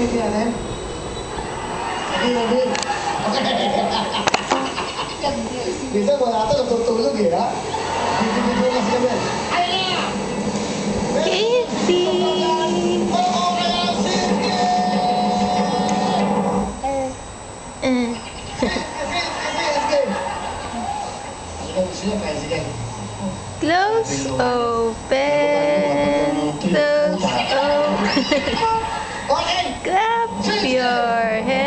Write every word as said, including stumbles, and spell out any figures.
ready natin? Okay, ready? Minsan wala ito, natutulog eh, ha? Video-video kasi kami. Ay na! Casey! Oo, kaya sige! Mm. Close, open, close, open. Okay! Clap your hands.